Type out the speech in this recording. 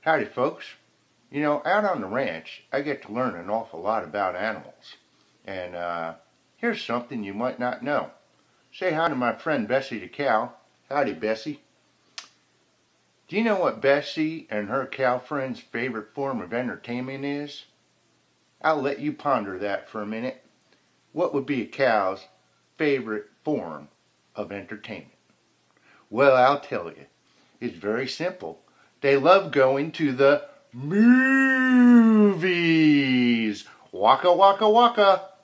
Howdy folks. You know, out on the ranch, I get to learn an awful lot about animals. And here's something you might not know. Say hi to my friend Bessie the cow. Howdy, Bessie. Do you know what Bessie and her cow friend's favorite form of entertainment is? I'll let you ponder that for a minute. What would be a cow's favorite form of entertainment? Well, I'll tell you. It's very simple. They love going to the movies. Waka waka waka.